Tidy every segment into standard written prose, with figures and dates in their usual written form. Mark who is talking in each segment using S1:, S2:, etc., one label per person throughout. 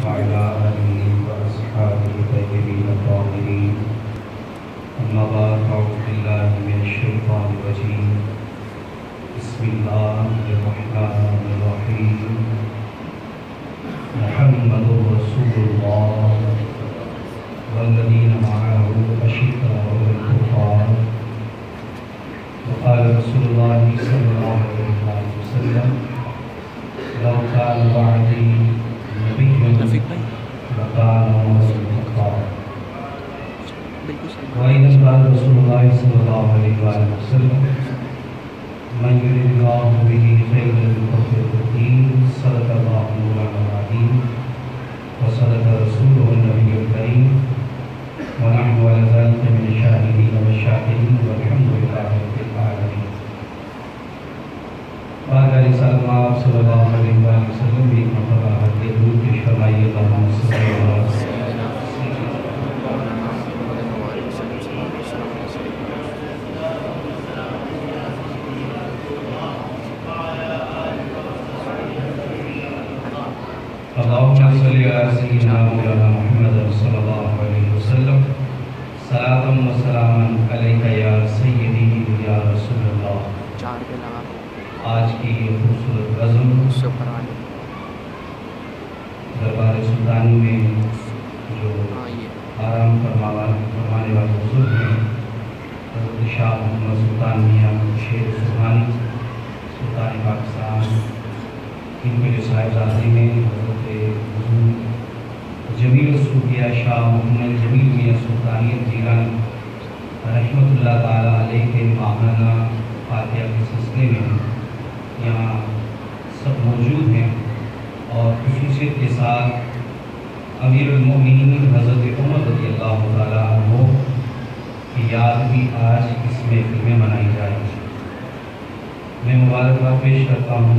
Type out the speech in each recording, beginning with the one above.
S1: وعلى آله وأصحابه الطيبين الطاهرين. أما بعد أعوذ بالله من الشيطان الرجيم. بسم الله الرحمن الرحيم. محمد رسول الله والذين معه أشداء على الكفار. وقال رسول الله صلى الله عليه وسلم: لو كان بعدي نبي لكان عمر بن الخطاب. وأيضا قال رسول الله صلى الله عليه وسلم: من يرد الله به خيرا يفقهه في الدين. صدق الله مولانا العظيم وصدق رسوله النبي الكريم ونحن على ذلك من الشاهدين والشاكرين والحمد لله رب العالمين. بعد رسالة آپ صلی اللہ علیہ وسلم ایک مرتبہ کے درود پیش فرمائیے. اللہم صلی اللہ علیہ وسلم. اللہم صلی علی سیدنا مولانا محمد صلی اللہ علیہ وسلم. صلاۃ و سلام علیک یا سیدی یا رسول اللہ. آج کی یہ خوبصورت عزم دربار سلطانی میں جو آرام فرمانے والے بزرگ ہیں حضرت شاہ محمد سلطان میاں شیر سبحانی سلطان پاکستان، ان کے جو صاحبزادے میں حضرت جمیل الصوفیہ شاہ محمد جمیل میاں سلطانی جیلانی رحمۃ اللہ تعالیٰ علیہ کے ماہانہ فاتحہ کے سلسلے میں یہاں سب موجود ہیں، اور خصوصیت کے ساتھ امیر المومنین حضرت عمر رضی اللہ تعالیٰ عنہ کی یاد بھی آج اس محفل میں منائی جائے گی. میں مبارکباد پیش کرتا ہوں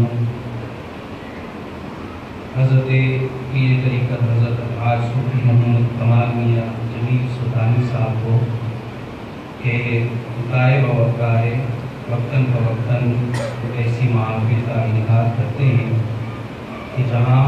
S1: حضرت پیر طریقت حضرت آج صوفی محمد کمال میاں جمیل سلطانی صاحب کو کہ غائب و وقائے وقتاً فوقتاً ایسی محافل کا انعقاد کرتے ہیں کہ جہاں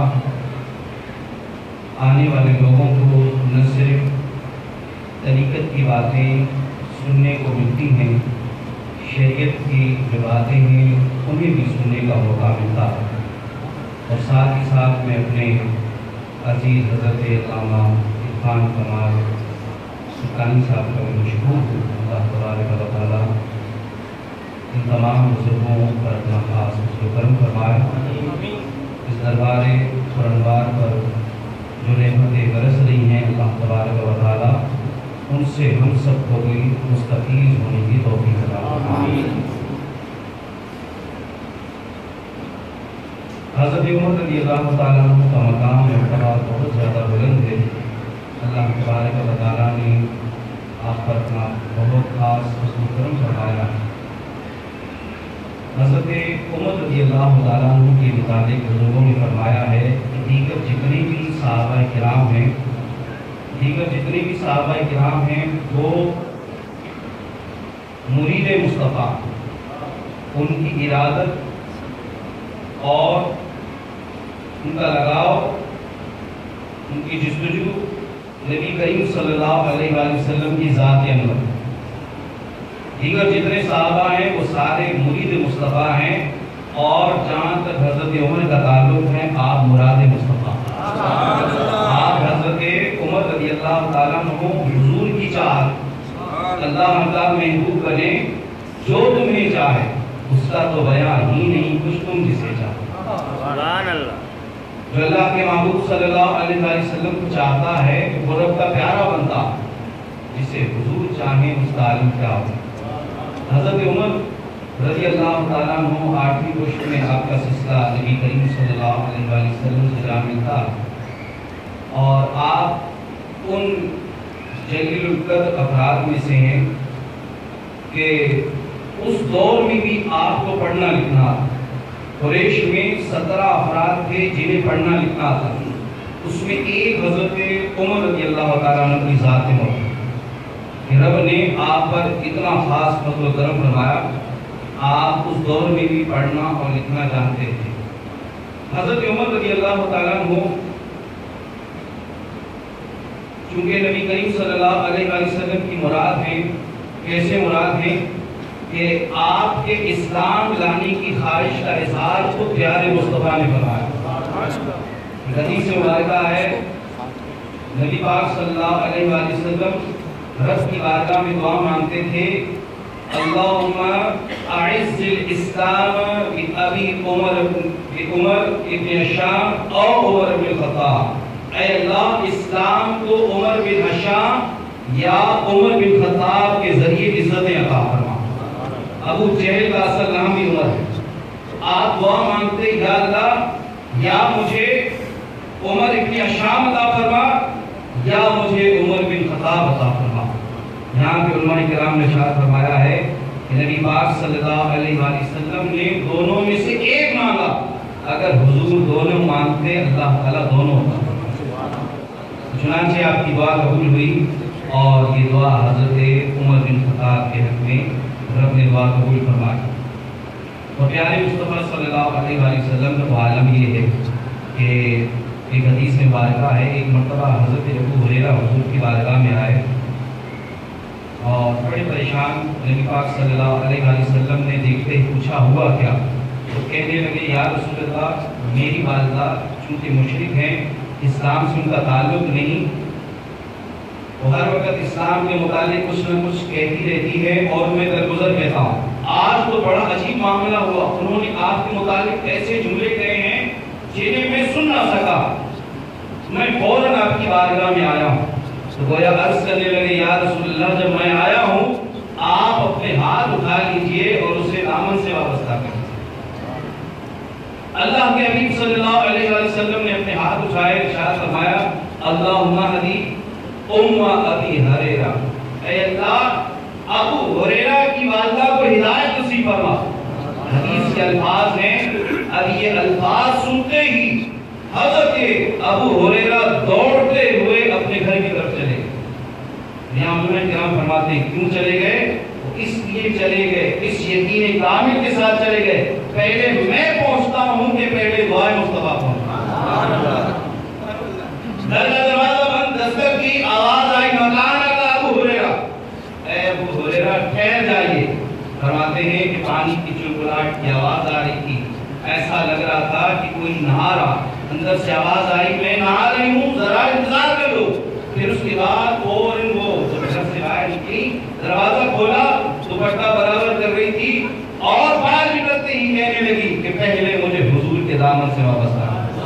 S1: آنے والے لوگوں کو نہ صرف طریقت کی باتیں سننے کو ملتی ہیں، شریعت کی جو باتیں ہیں انہیں بھی سننے کا موقع ملتا ہے. اور ساتھ ہی ساتھ میں اپنے عزیز حضرت علامہ عرفان کمال سلطانی صاحب کا مشکور ہوں. اللہ تبارک و تعالیٰ ان تمام بزرگوں پر اپنا خاص کرم فرمائے. اس دربار قرآنوار پر جو نعمتیں برس رہی ہیں اللہ تبارک و تعالیٰ ان سے ہم سب کو بھی مستفیض ہونے کی توفیق عطا فرمائے. حضرت عمر رضی اللہ تعالیٰ عنہ کا مقام مرتبہ بہت زیادہ بلند ہے. اللہ تبارک و تعالیٰ نے آپ پر اپنا بہت خاص حسن و کرم فرمایا. حضرت عمر رضی اللہ تعالیٰ عنہ کے متعلق بزرگوں نے فرمایا ہے کہ دیگر جتنے بھی صحابہ کرام ہیں وہ مرید مصطفیٰ، ان کی ارادت اور ان کا لگاؤ، ان کی جستجو نبی کریم صلی اللہ علیہ وسلم کی ذات انور. دیگر جتنے صحابہ ہیں وہ سارے مرید مصطفیٰ ہیں، اور جہاں تک حضرت عمر کا تعلق ہے آپ مراد مصطفیٰ. آپ حضرت عمر رضی اللہ تعالیٰ عنہ حضور کی چاہت، اللہ تعالیٰ محبوب بنے جو تمہیں چاہے اس کا تو بیان ہی نہیں کچھ تم جسے چاہے. جو اللہ کے محبوب صلی اللہ علیہ وسلم کو چاہتا ہے وہ رب کا پیارا بنتا، جسے حضور چاہیں اس کا عالم کیا ہو. حضرت عمر رضی اللہ تعالیٰ عنہ 8ویں پشت میں آپ کا سلسلہ نبی کریم صلی اللہ علیہ وسلم سے شامل تھا، اور آپ ان جلیل القدر افراد میں سے ہیں کہ اس دور میں بھی آپ کو پڑھنا لکھنا. قریش میں 17 افراد تھے جنہیں پڑھنا لکھنا تھا، اس میں ایک حضرت عمر رضی اللہ تعالیٰ عنہ کی ذات موجود. رب نے آپ پر اتنا خاص فضل و کرم فرمایا، آپ اس دور میں بھی پڑھنا اور لکھنا جانتے تھے. حضرت عمر رضی اللہ تعالیٰ عنہ چونکہ نبی کریم صلی اللہ علیہ وسلم کی مراد ہیں، کیسے مراد ہیں کہ آپ کے اسلام لانے کی خواہش کا اظہار خود پیارے مصطفیٰ نے فرمایا۔ حدیث مبارکہ ہے نبی پاک صلی اللہ علیہ وآلہ وسلم رب کی بارگاہ میں دعا مانگتے تھے، اللہم اعز الاسلام بأبی عمر ابن ہشام او عمر بن الخطاب، اے اللہ اسلام کو عمر بن ہشام یا عمر بن خطاب کے ذریعے عزتیں عطا فرما۔ ابو جہل کا اصل نام بھی عمر ہے۔ آپ دعا مانگتے یا اللہ یا مجھے عمر ابن ہشام عطا فرما یا مجھے عمر بن خطاب عطا فرما۔ یہاں پہ علماء کرام نے ارشاد فرمایا ہے کہ نبی پاک صلی اللہ علیہ وآلہ وسلم نے دونوں میں سے ایک مانگا، اگر حضور دونوں مانگتے اللہ تعالیٰ دونوں عطا فرماتا۔ چنانچہ آپ کی دعا قبول ہوئی اور یہ دعا حضرت عمر بن خطاب کے حق میں رب نے دعا قبول فرمائی۔ اور پیارے مصطفیٰ صلی اللہ علیہ وآلہ وسلم کا عالم یہ ہے کہ ایک حدیث میں مبارکہ ہے، ایک مرتبہ حضرت ابو ہریرہ حضور کی بارگاہ میں آئے اور بڑے پریشان، نبی پاک صلی اللہ علیہ وآلہ وسلم نے دیکھتے ہی پوچھا ہوا کیا؟ تو کہنے لگے یا رسول اللہ میری والدہ چونکہ مشرک ہیں، اسلام سے ان کا تعلق نہیں، وہ ہر وقت اسلام کے متعلق کچھ نہ کچھ کہتی رہتی ہے اور میں درگزر رہتا ہوں۔ آج تو بڑا عجیب معاملہ ہوا، انہوں نے آپ کے متعلق ایسے جملے کہے ہیں جنہیں میں سن نہ سکا، میں فوراً آپ کی بارگاہ میں آیا ہوں۔ تو گویا عرض کرنے لگے یا رسول اللہ جب میں آیا ہوں آپ اپنے ہاتھ اٹھا لیجئے اور اسے دامن سے وابستہ کر دیجئے۔ اللہ کے حبیب صلی اللہ علیہ وسلم نے اپنے ہاتھ اٹھائے، ارشاد فرمایا اللہم اہدی ام ابی ہریرہ، اے اللہ ابو ہریرہ کی والدہ کو ہدایت نصیب فرما۔ حدیث کے الفاظ ہیں، اب یہ الفاظ سنتے ہی حضرت ابو ہریرہ دوڑتے ہوئے اپنے گھر کی طرف چلے گئے۔ یہاں علماء کرام فرماتے ہیں کیوں چلے گئے؟ اس لیے چلے گئے، اس یقین کامل کے ساتھ چلے گئے، پہلے میں پہنچتا ہوں کہ پہلے دعائے مصطفیٰ پہنچتا۔ دروازہ بند، دستک کی آواز آئی، مکان کا ابو ہریرہ، اے ابو ہریرہ ٹھہر جائیے۔ فرماتے ہیں کہ پانی کی چلبلاہٹ کی آواز آ رہی تھی، ایسا لگ رہا تھا کہ کوئی نہا رہا، اندر سے آواز آئی میں نہا رہی ہوں ذرا انتظار کر لو۔ پھر اس کے بعد فوراً وہ گھر سے باہر نکلی، دروازہ کھولا، دوپٹہ برابر کر رہی تھی اور باہر نکلتے ہی کہنے لگی کہ پہلے مجھے حضور کے دامن سے وابستہ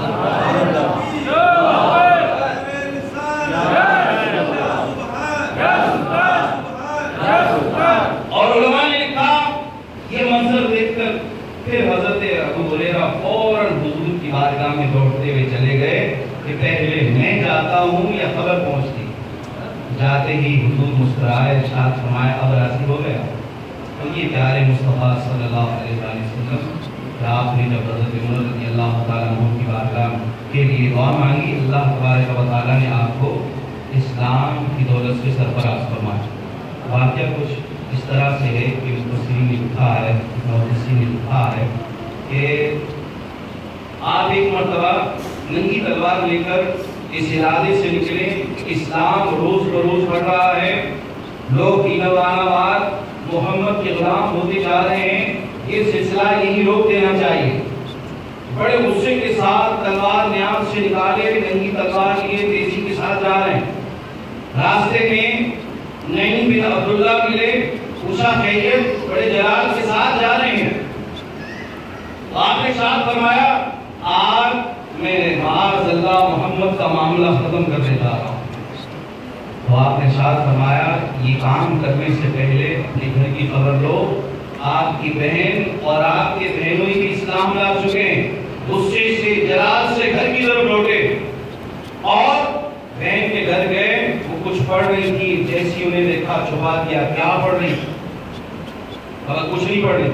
S1: اور علماء نے لکھا یہ منظر دیکھ کر پھر حضرت ابو ہریرہ فوراً حضور کی بارگاہ میں دوڑتے ہوئے چلے گئے کہ پہلے میں جاتا ہوں یا خبر پہنچتی۔ جاتے ہی حضور مسکرائے، ارشاد فرمایا اب راضی ہو گیا؟ تو یہ پیارے مصطفیٰ صلی اللہ علیہ وسلم کہ آپ نے جب حضرت عمر رضی اللہ تعالیٰ عنہ کی بارگاہ کے لیے دعا مانگی، اللہ تبارک و تعالیٰ نے آپ کو اسلام کی دولت سے سرفراز فرمایا۔ واقعہ کچھ اس طرح سے ہے کہ مفسرین نے لکھا ہے، محدثین نے لکھا ہے کہ آپ ایک مرتبہ ننگی تلوار لے کر اس ارادے سے نکلے، اسلام روز بروز بڑھ رہا ہے، لوگ دینوانہ وار محمد کے غلام ہوتے جا رہے ہیں، یہ سلسلہ یہی روک دینا چاہیے۔ بڑے غصے کے ساتھ تلوار نیام سے نکالے، ننگی تلوار لیے تیزی کے ساتھ جا رہے ہیں۔ راستے میں نعیم بن عبداللہ ملے، پوچھا خیریت؟ بڑے جلال کے ساتھ جا رہے ہیں۔ تو آپ نے ساتھ فرمایا آج میں معاذ اللہ محمد کا معاملہ ختم کرنے جا رہا ہوں۔ تو آپ نے ساتھ فرمایا یہ کام کرنے سے پہلے اپنے گھر کی خبر لو، آپ کی بہن اور آپ کے بہنوئی بھی اسلام لا چکے ہیں۔ غصے سے جلال سے گھر کی طرف لوٹے اور بہن کے گھر گئے، وہ کچھ پڑھ رہی تھی، جیسی انہیں دیکھا چھپا دیا، کیا پڑھ رہی؟ اگر کچھ نہیں پڑھ رہی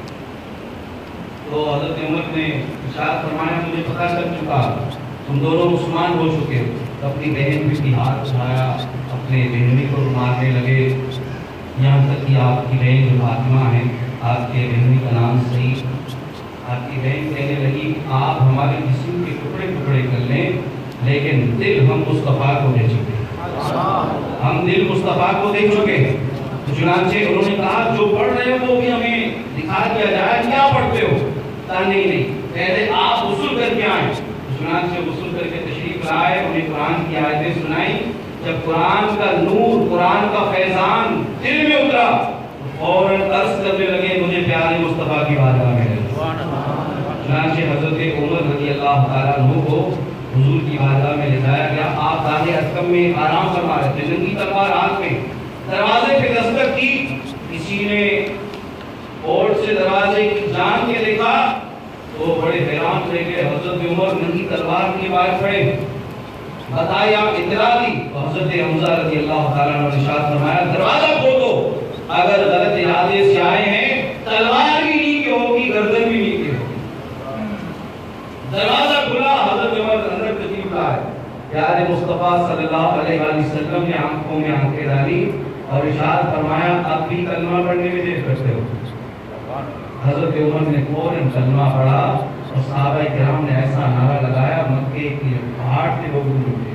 S1: تو حضرت عمر نے ارشاد فرمایا مجھے پتہ چل چکا تم دونوں مسلمان ہو چکے ہو۔ تو اپنی بہن بھی ہاتھ اٹھایا، اپنے بہنوئی کو مارنے لگے، یہاں تک کہ آپ کی بہن جو فاطمہ ہے، آپ کے بہنوئی کا نام سعید، آپ کی بہن کہنے لگی آپ ہمارے جسم کے ٹکڑے ٹکڑے کر لیں لیکن دل ہم مصطفیٰ کو دے چکے۔ ہم دل مصطفیٰ کو دیکھ چکے ہیں، چنانچہ انہوں نے کہا جو پڑھ رہے ہو وہ بھی ہمیں دکھا دیا جائے، کیا پڑھتے ہو؟ کہا نہیں پہلے آپ غسل کر کے آئیں۔ چنانچہ غسل کر کے تشریف لائے، انہیں قرآن کی آیتیں سنائیں۔ جب قرآن کا نور، قرآن کا فیضان دل میں اترا تو فوراً عرض کرنے لگے مجھے پیارے مصطفیٰ کی بارگاہ میں لے جاؤ۔ چنانچہ حضرت عمر رضی اللہ تعالیٰ عنہ کو حضور کی بارگاہ میں لے جایا گیا۔ آپ دار ارقم میں آرام فرما رہے تھے، ننگی تلوار ہاتھ میں، دروازے پہ دستک کی، کسی نے اور سے دروازے کی جان کے دیکھا تو بڑے حیران رہ گئے۔ حضرت عمر ننگی تلوار کے باہر کھڑے، بتایا اطلاع دی تو حضرت حمزہ رضی اللہ تعالیٰ نے ارشاد فرمایا دروازہ کھول دو، اگر غلط ارادے سے آئے ہیں تلوار بھی نیچے ہوگی، گردن بھی نیچے ہوگی۔ دروازہ کھلا، حضرت عمر اندر تشریف لائے، پیارے مصطفیٰ صلی اللہ علیہ وسلم نے آنکھوں میں آنکھیں ڈالی اور ارشاد فرمایا اب بھی کلمہ پڑھنے میں دیر کرتے ہو؟ حضرت عمر نے فوراً کلمہ پڑھا اور صحابہ کرام نے ایسا نعرہ لگایا مکے کے پہاڑ سے لوگ اٹھے۔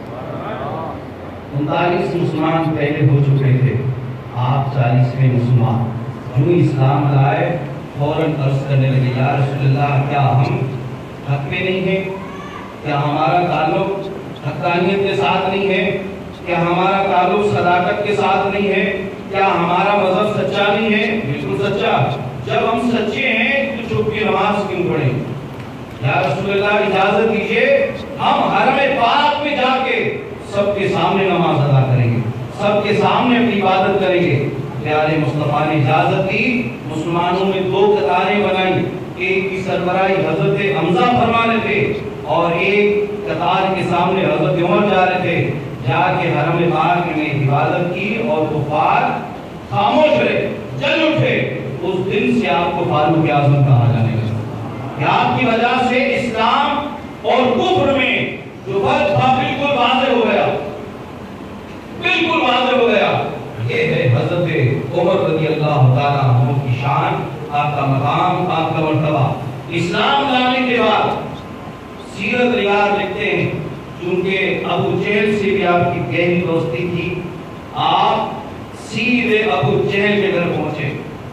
S1: 39 مسلمان پہلے ہو چکے تھے، آپ 40ویں مسلمان جو اسلام لائے فوراً عرض کرنے لگے یا رسول اللہ کیا ہم حق میں نہیں ہیں؟ کیا ہمارا تعلق حقانیت کے ساتھ نہیں ہے؟ کیا ہمارا تعلق صداقت کے ساتھ نہیں ہے؟ کیا ہمارا مذہب سچا نہیں ہے؟ بالکل سچا۔ جب ہم سچے ہیں تو چپ کی نماز کیوں پڑھیں؟ یا رسول اللہ اجازت دیجئے ہم حرم پاک میں جا کے سب کے سامنے نماز ادا کریں گے، سب کے سامنے اپنی عبادت کریں گے۔ پیارے مصطفیٰ نے اجازت دی، مسلمانوں میں 2 قطاریں بنائیں، ایک کی سربراہی حضرت حمزہ فرما رہے تھے اور ایک قطار کے سامنے حضرت عمر جا رہے تھے۔ جا کے حرم پاک میں عبادت کی اور کفار خاموش رہے، جل اٹھے۔ اس دن سے آپ کو فاروق اعظم کہا جانے لگا کہ آپ کی وجہ سے اسلام اور کفر میں جو فرق تھا بالکل واضح ہو گیا، بالکل واضح ہو گیا۔ یہ ہے حضرت عمر رضی اللہ تعالیٰ عنہ کی شان، آپ کا مقام، آپ کا مرتبہ۔ اسلام لانے کے بعد سیرت نگار لکھتے ہیں چونکہ ابو جہل سے بھی آپ کی گہری دوستی تھی، آپ سیدھے ابو جہل کے گھر پہنچے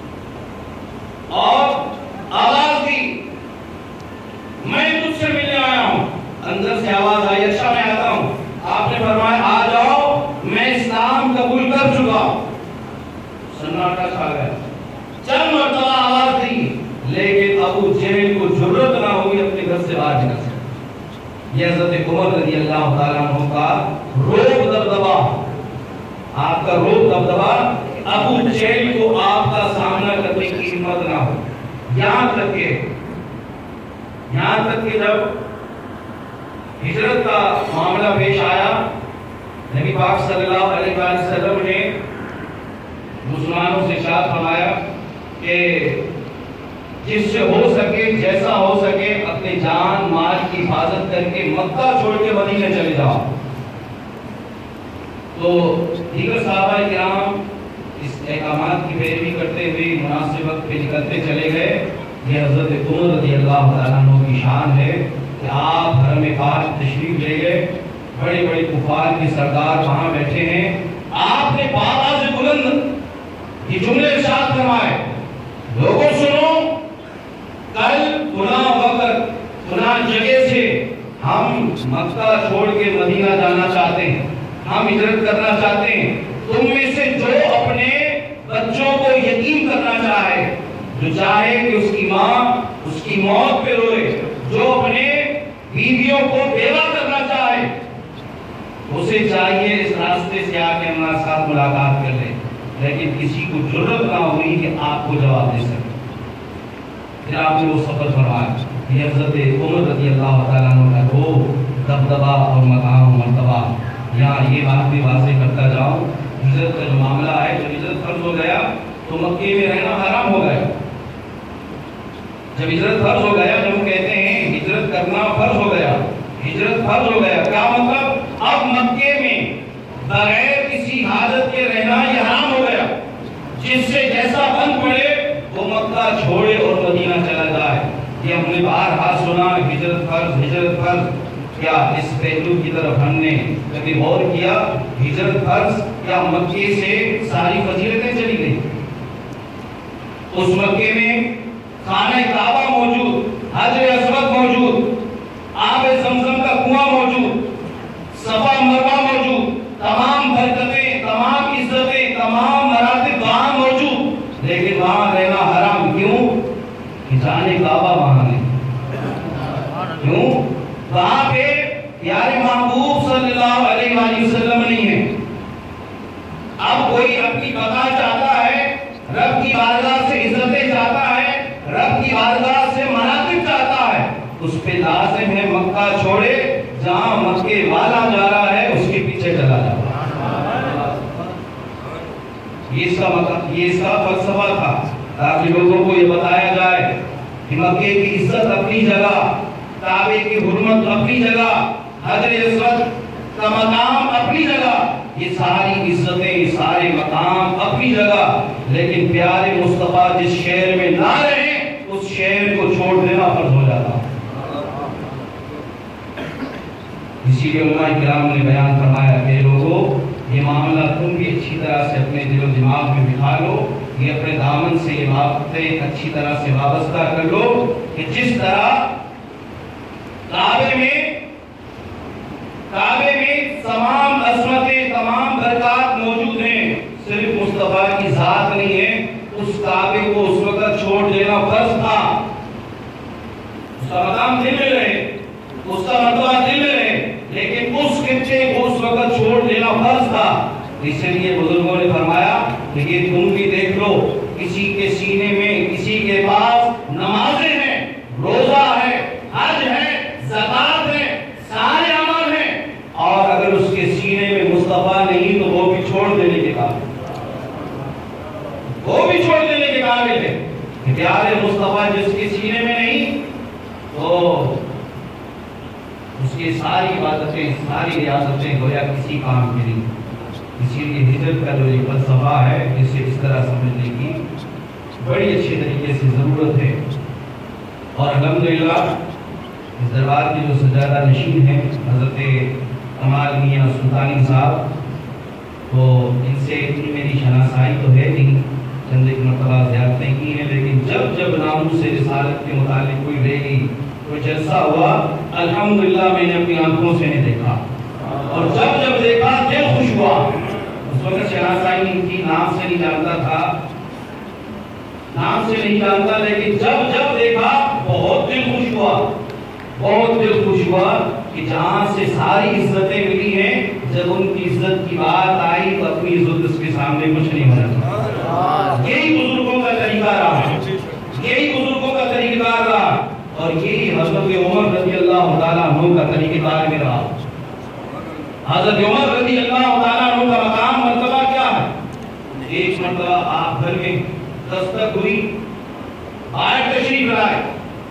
S1: اور آواز دی میں تجھ سے ملنے آیا ہوں۔ اندر سے آواز آئی اچھا میں آتا ہوں۔ آپ نے فرمایا آ جاؤ میں اسلام قبول کر چکا۔ سناٹا چھا گیا، چند مرتبہ آواز دی لیکن ابو جہل کو جرأت نہ ہوئی اپنے گھر سے باہر نکلنے۔ یہ حضرت عمر رضی اللہ تعالیٰ عنہ کا روب دبدبا، آپ کا روب دبدبا ابو جہل کو آپ کا سامنا کرنے کی ہمت نہ ہو۔ یہاں تک کہ جب ہجرت کا معاملہ پیش آیا، نبی پاک صلی اللہ علیہ وسلم نے مسلمانوں سے ارشاد فرمایا کہ جس سے ہو سکے جیسا ہو سکے اپنے جان مال کی حفاظت کر کے مکہ چھوڑ کے مدینے چلے جاؤ۔ تو دیگر صحابہ کرام اس احکامات کی پیروی کرتے ہوئے مناسب وقت پہ نکلتے چلے گئے۔ یہ حضرت عمر رضی اللہ تعالیٰ عنہ کی شان ہے کہ آپ حرم پاک تشریف لے گئے، بڑے بڑے کفار کے سردار وہاں بیٹھے ہیں، آپ نے بالا سے بلند یہ جملے ارشاد فرمائے لوگوں سنو کل فلاں وقت فلاں جگہ سے ہم مکہ چھوڑ کے مدینہ جانا چاہتے ہیں، ہم ہجرت کرنا چاہتے ہیں۔ تم میں سے جو اپنے بچوں کو یتیم کرنا چاہے، جو چاہے کہ اس کی ماں اس کی موت پہ روئے، جو اپنے بیویوں کو بیوہ کرنا چاہے، اسے چاہیے اس راستے سے آ کے ہمارے ساتھ ملاقات کر لے۔ لیکن کسی کو جرأت نہ ہوئی کہ آپ کو جواب دے سکے۔ پھر آپ نے وہ سفر فرمایا۔ یہ حضرت عمر رضی اللہ تعالیٰ عنہ کا وہ دبدبا اور مقام و مرتبہ۔ یہاں یہ بات بھی واضح کرتا جاؤں، ہجرت کا جو معاملہ ہے، جب ہجرت فرض ہو گیا تو مکے میں رہنا حرام ہو گیا۔ جب ہجرت فرض ہو گیا، جب ہم کہتے ہیں ہجرت کرنا فرض ہو گیا، ہجرت فرض ہو گیا، کیا مطلب؟ اب مکے میں بغیر کسی حاجت کے رہنا یہ حرام ہو گیا۔ جس سے جیسا بند پڑے وہ مکہ چھوڑے اور مدینہ چلا جائے۔ یہ ہم نے بارہا سنا، ہجرت فرض، ہجرت فرض۔ کیا اس پہلو کی طرف ہم نے کبھی غور کیا؟ ہجرت فرض یا مکے سے ساری فضیلتیں چلی گئی؟ اس مکے میں خانہ کعبہ موجود، حجر اسود موجود، آب زمزم کا کنواں موجود، صفا مروہ موجود، تمام برکتیں، تمام عزتیں، تمام مراتب وہاں موجود، لیکن وہاں رہنا حرام کیوں؟ کہ جانے کعبہ وہاں نہیں۔ کیوں؟ وہاں پہ پیارے محبوب صلی اللہ علیہ وآلہ وسلم نہیں ہے۔ اب کوئی اپنی بقا چاہتا ہے، رب کی بارگاہ سے عزتیں چاہتا ہے، رب کی بارگاہ سے مراتب چاہتا ہے، اس پہ لازم ہے مکہ چھوڑے، جہاں مکے والا جا رہا ہے اس کے پیچھے چلا جا رہا ہے۔ یہ اس کا فلسفہ تھا، تاکہ لوگوں کو یہ بتایا جائے کہ مکے کی عزت اپنی جگہ، کعبے کی حرمت اپنی جگہ، حجر اسود کا مقام اپنی جگہ، یہ ساری عزتیں، یہ سارے مقام اپنی جگہ، لیکن پیارے مصطفیٰ جس شہر میں نہ رہے اس شہر کو چھوڑ دینا فرض ہو جاتا۔ اسی لیے علماء کرام نے بیان فرمایا کہ لوگوں یہ معاملہ تم بھی اچھی طرح سے اپنے دل و دماغ میں بٹھا لو، یہ اپنے دامن سے یہ باتیں اچھی طرح سے وابستہ کر لو کہ جس طرح کعبے میں تمام عظمتیں، تمام برکات موجود ہیں، صرف مصطفیٰ کی ذات نہیں ہے، اس کعبے کو اس وقت چھوڑ دینا فرض تھا۔ اس کا مقام دل میں رہے، اس کا مرتبہ دل میں رہے، لیکن اس خطے کو اس وقت چھوڑ دینا فرض تھا۔ اس لیے بزرگوں نے فرمایا کہ یہ تم بھی دیکھ لو، کسی کے سینے میں، کسی کے پاس نمازیں ہیں، روزہ ہے، حج ہے، زکات ہے، سارے عمل ہیں، اور اگر اس کے سینے میں مصطفیٰ نہیں تو وہ بھی چھوڑ دینے کے قابل، وہ بھی چھوڑ دینے کے قابل ہے کہ پیارے مصطفیٰ جس کے سینے میں نہیں تو اس کی ساری عبادتیں، ساری ریاستیں گویا کسی کام کے نہیں۔ اسی لیے ہجرت کا جو یہ فلسفہ ہے اسے اس طرح سمجھنے کی بڑی اچھی طریقے سے ضرورت ہے۔ اور الحمدللہ اس دربار کے جو سجادہ نشین ہیں حضرت کمال میاں سلطانی صاحب، تو ان سے اتنی میری شناسائی تو ہے نہیں، چند ایک مرتبہ زیارتیں کی ہیں، لیکن جب جب ناموس رسالت کے متعلق کوئی ریلی، کوئی جلسہ ہوا، الحمدللہ میں نے اپنی آنکھوں سے نہیں دیکھا، اور جب جب دیکھا دل خوش ہوا۔ اس وقت شناسائی ان کی نام سے نہیں جانتا تھا، نام سے نہیں جانتا، لیکن جب جب دیکھا بہت دل خوش ہوا، بہت دل خوش ہوا کہ جہاں سے ساری عزتیں ملی ہیں، جب ان کی عزت کی بات آئی تو اپنی عزت اس کے سامنے کچھ نہیں ہونا۔ یہی بزرگوں کا طریقہ رہا، یہی بزرگوں کا طریقہ رہا، اور یہی حضرت عمر رضی اللہ تعالیٰ عنہ کا طریقہ کار میں رہا۔ حضرت عمر رضی اللہ تعالیٰ عنہ کا مقام مرتبہ کیا ہے؟ ایک مرتبہ آپ گھر میں دستک ہوئی، باہر تشریف لائے،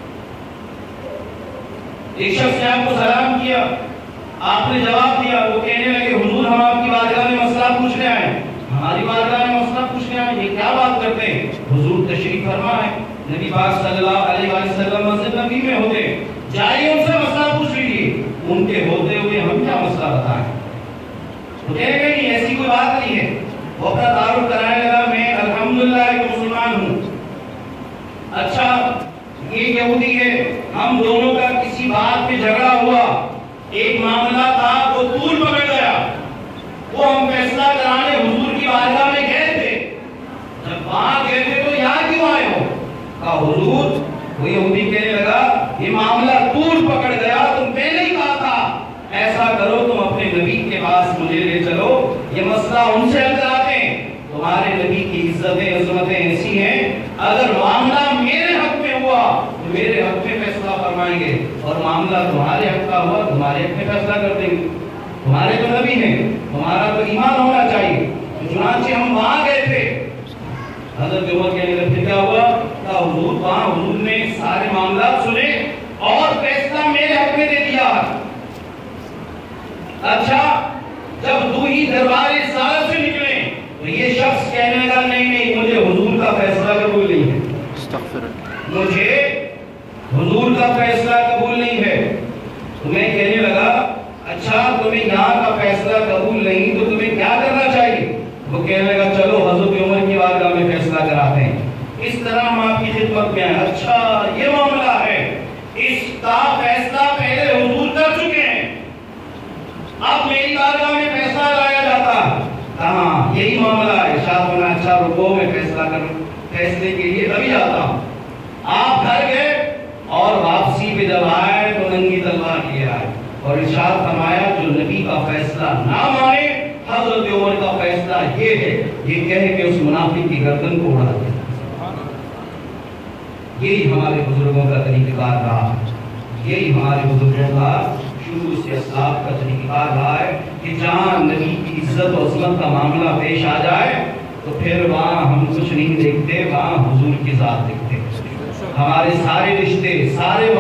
S1: ایک شخص نے آپ کو سلام کیا، آپ نے جواب دیا، وہ کہنے لگے حضور ہم آپ کی بارگاہ میں مسئلہ پوچھنے آئے، ہماری بارگاہ میں مسئلہ پوچھنے آئے، یہ کیا بات کرتے ہیں؟ حضور تشریف فرما ہے، نبی پاک صلی اللہ علیہ وآلہ وسلم مسجد نبی میں ہوتے، جائیے ان سے مسئلہ پوچھ لیجیے، ان کے ہوتے ہوئے ہم کیا مسئلہ بتائیں؟ تو کہنے گئے نہیں، ایسی کوئی بات نہیں ہے۔ وہ اپنا تعارف کرانے لگا، میں الحمدللہ ایک مسلمان ہوں، اچھا یہ یہودی ہے، ہم دونوں کا کسی بات پہ جھگڑا ہوا، ایک معاملہ تھا، وہ طول پکڑ گیا، وہ ہم فیصلہ کرانے حضور کی بارگاہ میں گئے تھے، جب وہاں گئے تھے تو یہاں کیوں آئے ہو؟ کہا حضور، وہ یہودی کہنے لگا یہ معاملہ طول پکڑ گیا، تم پہلے ہی کہا تھا، ایسا کرو تم اپنے نبی کے پاس مجھے لے چلو، یہ مسئلہ ان سے حل کراتے ہیں، تمہارے نبی کی عزتیں عظمتیں ایسی ہیں، اگر معاملہ میرے حق میں ہوا تو میرے حق میں فیصلہ فرمائیں گے، اور معاملہ تمہارے حق کا ہوا تمہارے حق میں فیصلہ کر دیں گے، تمہارے تو نبی ہیں، تمہارا تو ایمان ہونا چاہیے۔ چنانچہ ہم وہاں گئے تھے، حضرت عمر کہنے لگے پھر کیا ہوا؟ کہا حضور وہاں حضور نے سارے معاملات سنے اور فیصلہ میرے حق میں دے دیا۔ اچھا جب دو ہی دربار رسالت سے نکلے تو یہ شخص کہنے لگا نہیں مجھے حضور کا فیصلہ قبول نہیں ہے، مجھے حضور کا فیصلہ قبول نہیں ہے۔ تو میں کہنے لگا تمہیں یہاں کا فیصلہ قبول نہیں تو تمہیں کیا کرنا چاہیے؟ وہ کہنے لگا چلو حضرت عمر کی بارگاہ میں فیصلہ کراتے ہیں، اس طرح ہم آپ کی خدمت میں ہیں۔ اچھا یہ معاملہ ہے، اس کا فیصلہ پہلے حضور کر چکے ہیں، اب میری بارگاہ میں فیصلہ لایا جاتا ہے۔ کہاں یہی معاملہ ہے؟ ارشاد فرمایا اچھا رکو میں فیصلہ کروں، فیصلے کے لیے ابھی آتا ہوں۔ آپ گھر گئے اور واپسی پہ جب آئے تو ننگی تلوار لیے آئے اور ارشاد فرمایا جو نبی کا فیصلہ نہ مانے حضرت عمر کا فیصلہ یہ ہے، یہ کہہ کے اس منافق کی گردن کو اڑا دیا۔ یہی ہمارے بزرگوں کا طریقہ کار رہا، یہی ہمارے بزرگوں کا شروع سے اسلاف کا طریقہ کار رہا ہے کہ جہاں نبی کی عزت و عظمت کا معاملہ پیش آ جائے تو پھر وہاں ہم کچھ نہیں دیکھتے، وہاں حضور کی ذات دیکھتے۔ ہمارے سارے رشتے، سارے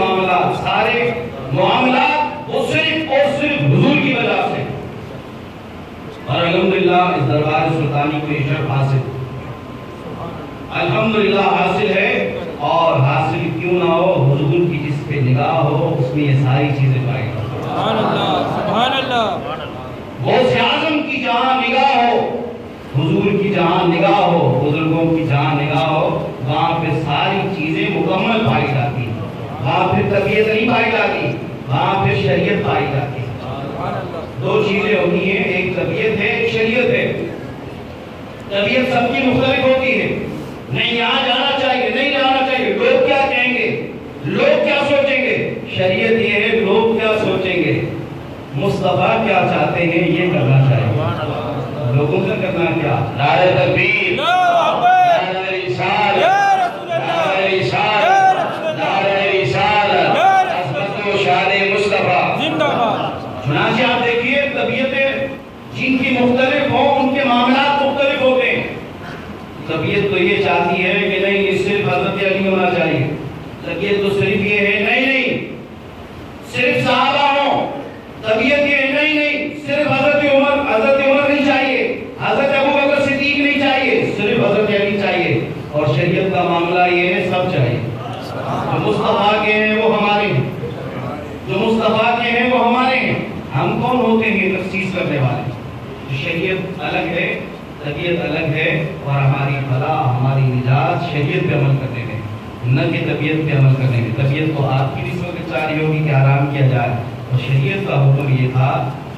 S1: معاملات وہ صرف اور صرف حضور کی وجہ سے۔ اور الحمدللہ اس دربار سلطانی کو یہ شرف حاصل، الحمدللہ حاصل ہے، اور حاصل کیوں نہ ہو، حضور کی جس پہ نگاہ ہو اس میں یہ ساری چیزیں پائیں گے۔ سبحان اللہ، سبحان اللہ۔ غوث اعظم کی جہاں نگاہ ہو، حضور کی جہاں نگاہ ہو، بزرگوں کی جہاں نگاہ ہو، وہاں پہ ساری چیزیں مکمل پائی جاتی ہیں، وہاں پھر طبیعت نہیں پائی جاتی، وہاں پھر شریعت پائی جاتی ہے۔ دو چیزیں ہوتی ہیں، ایک طبیعت ہے ایک شریعت ہے۔ طبیعت سب کی مختلف ہوتی ہے، نہیں یہاں جانا چاہیے، نہیں جانا چاہیے، لوگ کیا کہیں گے، لوگ کیا سوچیں گے۔ شریعت یہ ہے لوگ کیا سوچیں گے، مصطفیٰ کیا چاہتے ہیں یہ کرنا چاہیے، لوگوں کا کرنا کیا۔ نعرہ تکبیر، نعرہ رسالت، نعرہ رسالت، نعرہ رسالت، عظمت و شان مصطفیٰ زندہ باد۔ چنانچہ آپ دیکھیے طبیعتیں جن کی مختلف ہوں ان کے معاملات مختلف ہوتے ہیں۔ طبیعت تو یہ چاہتی ہے کہ نہیں یہ صرف حضرت علی ہونا چاہیے، طبیعت تو صرف یہ ہے نہیں صرف صحابہ ہوں، طبیعت یہ ہے نہیں صرف حضرت عمر نہیں چاہیے، حضرت ابوبکر صدیق نہیں چاہیے، صرف حضرت علی چاہیے۔ اور شریعت کا معاملہ یہ ہے سب چاہیے، جو مصطفیٰ کے ہیں وہ ہمارے ہیں، جو مصطفیٰ کے ہیں وہ ہمارے ہیں۔ ہم کون ہوتے ہیں تخصیص کرنے والے؟ شریعت الگ ہے، طبیعت الگ ہے، اور ہماری فلاح ہماری نجات شریعت پہ عمل کرنے میں، نہ کہ طبیعت پہ عمل کرنے میں۔ طبیعت تو آپ کی اس وقت چاہ رہی ہوگی کہ آرام کیا جائے، اور شریعت کا حکم یہ تھا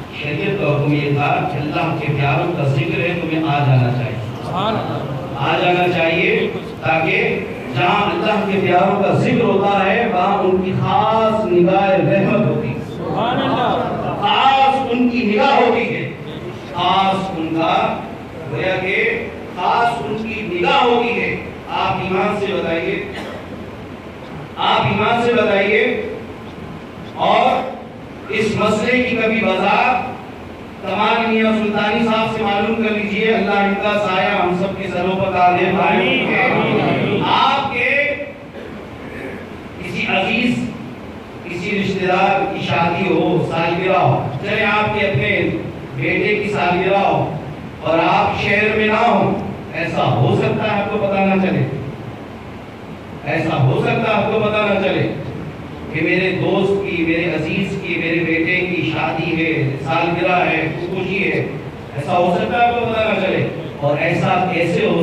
S1: کہ اللہ کے پیاروں کا ذکر ہے تمہیں آ جانا چاہیے، تاکہ جہاں اللہ کے پیاروں کا ذکر ہوتا ہے وہاں ان کی خاص نگاہ رحمت ہوتی ہے، خاص ان کی نگاہ ہوتی ہے، خاص ان کا گویا کہ خاص ان کی نگاہ ہوتی ہے۔ آپ ایمان سے بتائیے، اور اس مسئلے کی کبھی وضاحت کمال میاں سلطانی صاحب سے معلوم کر لیجئے، اللہ ان کا سایہ ہم سب کے سروں پر قائم رکھے۔ آپ کے کسی عزیز کسی رشتہ دار کی شادی ہو، سالگرہ ہو، چلے آپ کے اپنے بیٹے کی سالگرہ ہو اور آپ شہر میں نہ ہو، ایسا ہو سکتا ہے آپ کو پتہ نہ چلے، ایسا ہو سکتا ہے آپ کو پتہ نہ چلے کہ میرے دوست کی، میرے عزیز کی، میرے بیٹے کی شادی ہے، سالگرہ ہے، خوشی ہے، ایسا ہو سکتا ہے آپ کو پتہ نہ چلے۔ اور ایسا کیسے ہو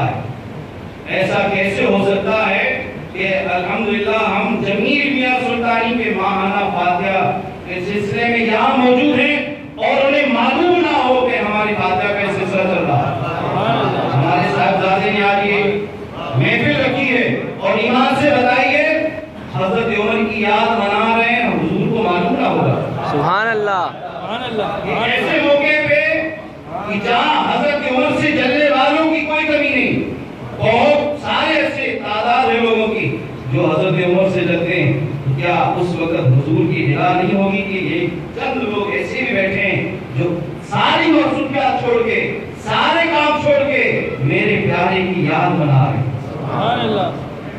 S1: سکتا ہے کہ الحمدللہ ہم جمیل میاں سلطانی کے ماہانہ فاتحہ کے سلسلے میں یہاں موجود ہیں اور انہیں معلوم نہ ہو کہ ہماری فاتحہ کا سلسلہ چل رہا ہے۔ ہمارے صاحبزادے نے آج یہ محفل رکھی ہے، اور ایمان سے بتائیے حضرت عمر کی یاد منا رہے ہیں، حضور کو معلوم نہ ہوگا؟ سبحان اللہ۔ ایسے موقع پہ کہ جہاں حضرت عمر سے جلنے والوں کی کوئی کمی نہیں، بہت سارے ایسے تعداد ہے لوگوں کی جو حضرت عمر سے جلتے ہیں، کیا اس وقت حضور کی نگاہ نہیں ہوگی کہ یہ چند لوگ ایسے بھی بیٹھے ہیں جو ساری مصروفیات چھوڑ کے، سارے کام چھوڑ کے میرے پیارے کی یاد منا رہے ہیں؟ سبحان اللہ۔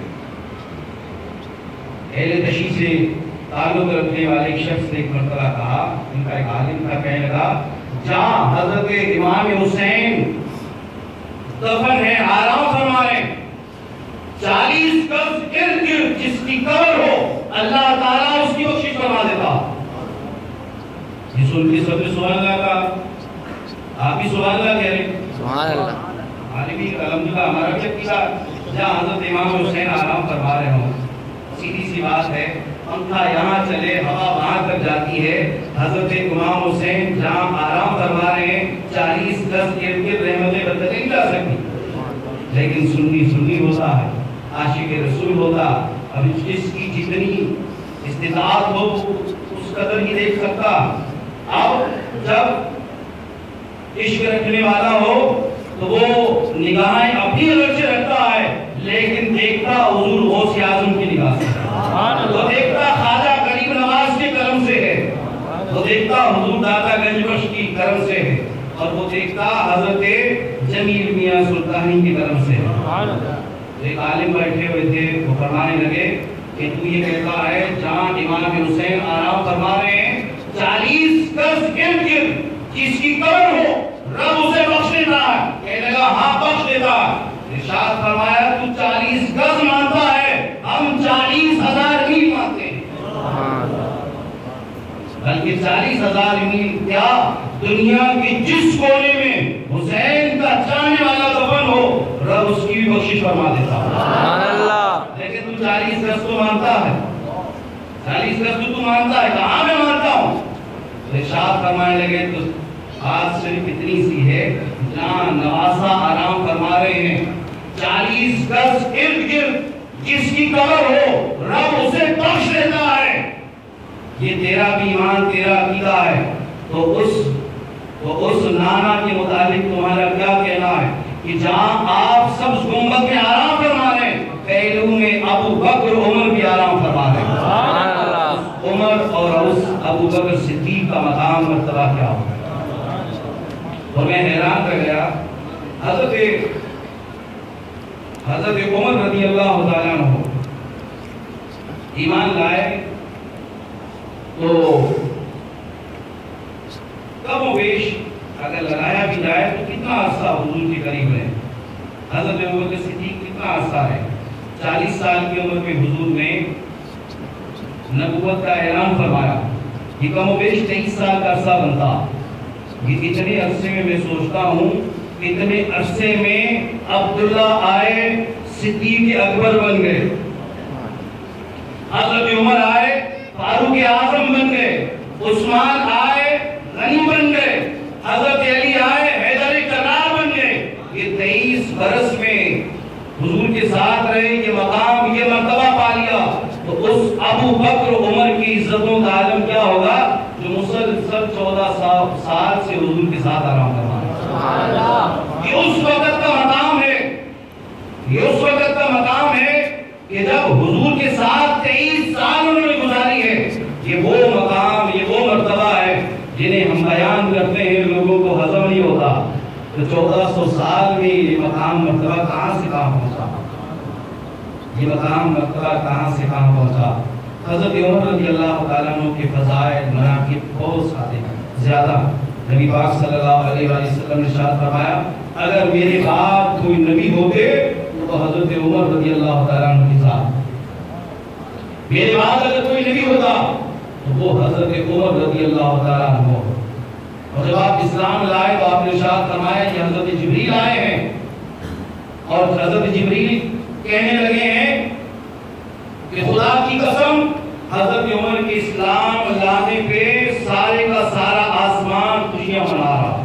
S1: اہل تشیع سے تعلق رکھنے والے ایک شخص نے ایک مرتبہ کہا، ان کا ایک عالم تھا، کہنے لگا جہاں حضرت امام حسین دفن ہے، آرام فرما رہے ہیں، 40 گز ارد گرد جس کی قبر ہو اللہ تعالیٰ اس کی بخشش فرما دیتا۔ یہ سن کے سب نے سبحان اللہ کہا. آپ بھی سبحان اللہ کہہ رہے ہیں.
S2: سبحان اللہ.
S1: عالمی الحمدللہ ہمارا بھی عقیدہ جہاں حضرت امام حسین آرام فرما رہے ہوں. سیدھی سی بات ہے, پنکھا یہاں چلے ہوا وہاں تک جاتی ہے. حضرت امام حسین جہاں آرام فرما رہے ہیں 40 گز ارد گرد رحمتیں برکتیں نہیں جا سکتی. لیکن سنی ہوتا ہے, عاشق رسول ہوتا, اب اس کی جتنی استطاعت ہو اس قدر ہی دیکھ سکتا. اب جب عشق رکھنے والا ہو تو وہ نگاہیں اپنی نظر سے رکھتا ہے, لیکن دیکھتا حضور غوث اعظم کی نگاہ سے, وہ دیکھتا خواجہ غریب نواز کے کرم سے ہے, وہ دیکھتا حضور داتا گنج بخش کی کرم سے ہے, اور وہ دیکھتا حضرت جمیل میاں سلطانی کی کرم سے ہے. ایک عالم بیٹھے ہوئے تھے, وہ فرمانے لگے کہ تو یہ کہتا ہے جہاں امام حسین آرام فرما رہے ہیں 40 گز ارد گرد جس کی قبر ہو رب اسے بخش دیتا ہے. کہنے لگا ہاں بخش دیتا. ارشاد فرمایا تو 40 گز مانتا ہے, ہم 40,000 میل مانتے ہیں. بلکہ 40,000 میل کیا, دنیا کے جس کونے میں حسین کا چاہنے والا دفن ہو رب اس کی بھی بخشش فرما دیتا.
S2: سبحان اللہ.
S1: لیکن تو 40 گز تو مانتا ہے, 40 گز تو مانتا ہے, کہاں میں مانتا ہوں. ارشاد فرمانے لگے تو بات صرف اتنی سی ہے, جہاں نواسا آرام فرما رہے ہیں 40 گز ارد گرد جس کی قبر ہو رب اسے بخش دیتا ہے. یہ تیرا بھی ایمان, تیرا عقیدہ ہے, تو اس نانا کے متعلق تمہارا کیا کہنا ہے کہ جہاں آپ سبز گنبد میں آرام فرما رہے ہیں, پہلو میں ابو بکر عمر بھی آرام فرما رہے ہیں. عمر اور اس ابو بکر صدیق کا مقام مرتبہ کیا ہوگا. اور میں حیران رہ گیا, حضرت عمر رضی اللہ تعالیٰ عنہ ایمان لائے تو کم و بیش اگر لگایا بھی جائے تو کتنا عرصہ حضور کے قریب رہے. حضرت عمر صدیق کتنا عرصہ رہے, 40 سال کی عمر میں حضور نے نبوت کا اعلان فرمایا. یہ کم و بیش 23 سال کا عرصہ بنتا. یہ اتنے عرصے میں میں سوچتا ہوں, اتنے عرصے میں عبداللہ آئے صدیق اکبر بن گئے, حضرت عمر آئے فاروق اعظم بن گئے, عثمان آئے غنی بن گئے, حضرت علی آئے حیدر کرار بن گئے. یہ 23 برس میں حضور کے ساتھ رہے, یہ مقام یہ مرتبہ پا لیا. تو اس ابو بکر عمر کی عزتوں کا عالم کیا ہوگا جو مسلسل 14 سال سے حضور کے ساتھ آرام کرنا ہے. یہ اس وقت کا مقام ہے, یہ اس وقت کا مقام ہے کہ جب حضور کے ساتھ 23 سال انہوں نے گزاری ہے. یہ وہ مقام, یہ وہ مرتبہ ہے جنہیں ہم بیان کرتے ہیں, لوگوں کو ہضم نہیں ہوتا. تو 1400 سال میں یہ مقام مرتبہ کہاں سے کہاں پہنچا, یہ مقام مرتبہ کہاں سے کہاں پہنچا. حضرت عمر رضی اللہ تعالیٰ عنہ کے فضائل مناقب بہت سارے زیادہ. نبی پاک صلی اللہ علیہ وسلم نے ارشاد فرمایا اگر میرے بعد کوئی نبی ہوتے تو حضرت عمر رضی اللہ تعالیٰ عنہ کے ساتھ, میرے بعد اگر کوئی نبی ہوتا تو وہ حضرت عمر رضی اللہ تعالیٰ عنہ. اور جب آپ اسلام لائے تو آپ نے ارشاد فرمایا کہ حضرت جبریل آئے ہیں, اور حضرت جبریل کہنے لگے ہیں کہ خدا کی قسم حضرت عمر کے اسلام لانے پہ سارے کا سارا آسمان خوشیاں منا رہا.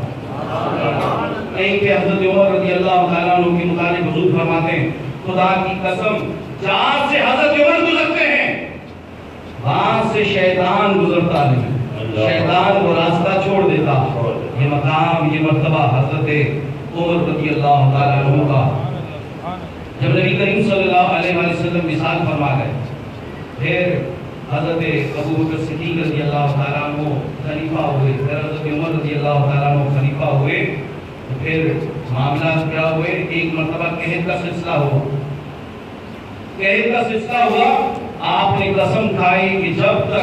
S1: کہیں کہ حضرت عمر رضی اللہ تعالیٰ عنہ کے متعلق حضور فرماتے ہیں خدا کی قسم جہاں سے حضرت عمر گزرتے ہیں وہاں سے شیطان گزرتا نہیں, شیطان وہ راستہ چھوڑ دیتا. یہ مقام, یہ مرتبہ حضرت عمر رضی اللہ تعالیٰ عنہ کا. جب نبی کریم صلی اللہ علیہ وسلم وصال فرما گئے, پھر حضرت ابو بکر صدیق رضی اللہ تعالیٰ عنہ خلیفہ ہوئے, پھر حضرت عمر رضی اللہ تعالیٰ عنہ خلیفہ ہوئے, تو پھر معاملات کیا ہوئے, ایک مرتبہ قحط کا سلسلہ ہوا. قحط کا سلسلہ ہوا, آپ نے قسم کھائی کہ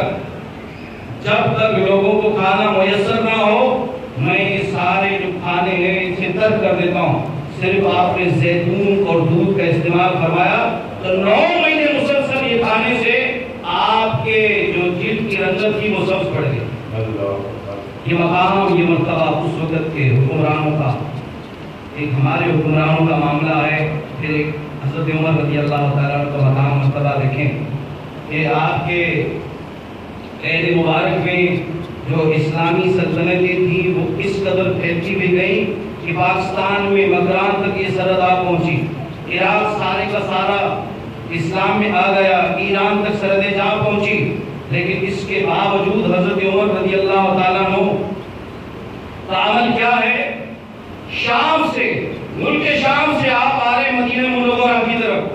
S1: جب تک لوگوں کو کھانا میسر نہ ہو میں یہ سارے جو کھانے ہیں اسے ترک کر دیتا ہوں. صرف آپ نے زیتون اور دودھ کا استعمال فرمایا تو 9 مہینے مسلسل یہ کھانے سے آپ کے جو جلد کی رنگت تھی وہ سبز پڑ گئی. یہ مقام، یہ مرتبہ اس وقت کے حکمرانوں کا، ایک ہمارے حکمرانوں کا معاملہ ہے، پھر ایک حضرت عمر رضی اللہ تعالیٰ کا مقام مرتبہ دیکھیں کہ آپ کے عہد مبارک میں جو اسلامی سلطنتیں تھیں وہ اس قدر پھیلتی بھی گئی کہ پاکستان میں مکران تک یہ سرحد پہنچی، عراق سارے کا سارا اسلام میں آ گیا، ایران تک سرحدیں جہاں پہنچی، لیکن اس کے باوجود حضرت عمر رضی اللہ تعالیٰ عنہ کا عمل کیا ہے؟ شام سے، ملک شام سے آپ آ رہے مدینہ منورہ کی طرف،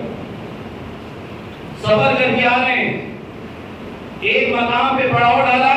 S1: سفر کر کے آ رہے ہیں، ایک مقام پہ پڑاؤ ڈالا،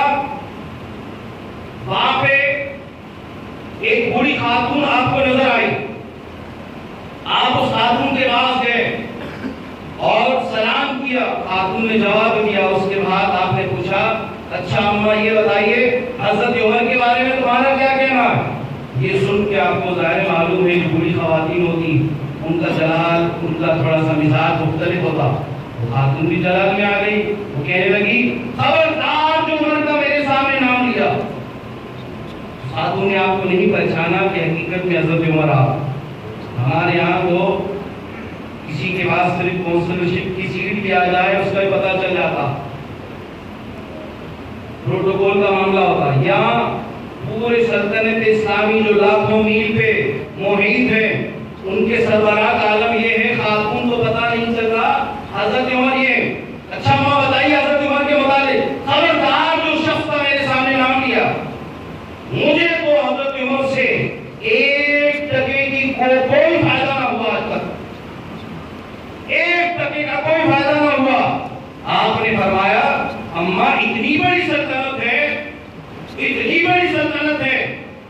S1: وہاں پہ ایک بوڑھی خاتون آپ کو نظر آئی، آپ اس خاتون کے پاس گئے اور سلام کیا، خاتون نے جواب دیا، اس کے بعد آپ نے پوچھا اچھا اماں یہ بتائیے حضرت عمر کے بارے میں تمہارا کیا کہنا ہے؟ یہ سن کے آپ کو ظاہر معلوم ہے جو بوڑھی خواتین ہوتی ان کا جلال، ان کا تھوڑا سا مزاج مختلف ہوتا، وہ خاتون بھی جلال میں آ گئی، وہ کہنے لگی خبردار جو عمر کا میرے سامنے نام لیا۔ خاتون نے آپ کو نہیں پہچانا کہ حقیقت میں حضرت عمر آپ، ہمارے یہاں تو کسی کے پاس صرف کونسلرشپ کی سیٹ بھی آ جائے اس کا بھی پتہ چل جاتا، پروٹوکول کا معاملہ ہوتا۔ یہاں پورے سلطنت اسلامی جو لاکھوں میل پہ محیط ہے ان کے سربراہ کا عالم یہ ہے، خاتون کو پتہ نہیں چل رہا حضرت عمر یہ۔ اچھا ماں بتائیے حضرت عمر کے متعلق، خبردار جو شخص کا میرے سامنے نام لیا، مجھے تو حضرت عمر سے ایک ٹکے کی کوئی فائدہ نہ ہوا، آج تک ایک ٹکے کا کوئی فائدہ نہ ہوا۔ آپ نے فرمایا اماں اتنی بڑی سلطنت ہے، اتنی بڑی سلطنت ہے،